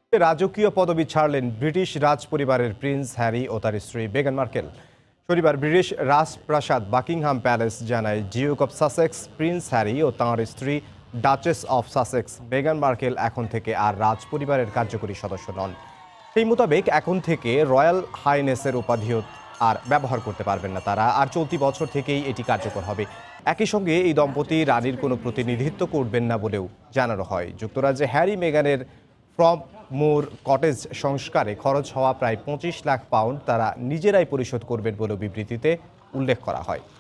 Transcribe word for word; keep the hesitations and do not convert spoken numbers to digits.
রাজকীয় পদবি ছাড়লেন ব্রিটিশ রাজ পরিবারের প্রিন্স হ্যারি ও তার স্ত্রী মেগান মার্কেল। শনিবার ব্রিটিশ রাজপ্রাসাদ বাকিংহাম প্যালেস জানায়, duke of Sussex prince Harry ও তাঁর স্ত্রী ডাচেস অফ সাসেক্স মেগান মার্কেল এখন থেকে আর রাজ পরিবারের কার্যকরী সদস্য নন। সেই মোতাবেক এখন থেকে রয়্যাল হাইনেসের উপাধিও আর ব্যবহার করতে পারবেন না তারা, আর চলতি বছর থেকেই এটি কার্যকর হবে। একই সঙ্গে এই দম্পতি রানীর কোনো প্রতিনিধিত্ব করবেন না বলেও জানানো হয়। যুক্তরাজ্যে হ্যারি মেগানের ফ্রম মুর কটেজ সংস্কারে খরচ হওয়া প্রায় পঁচিশ লাখ পাউন্ড তারা নিজেরাই পরিশোধ করবেন বলেও বিবৃতিতে উল্লেখ করা হয়।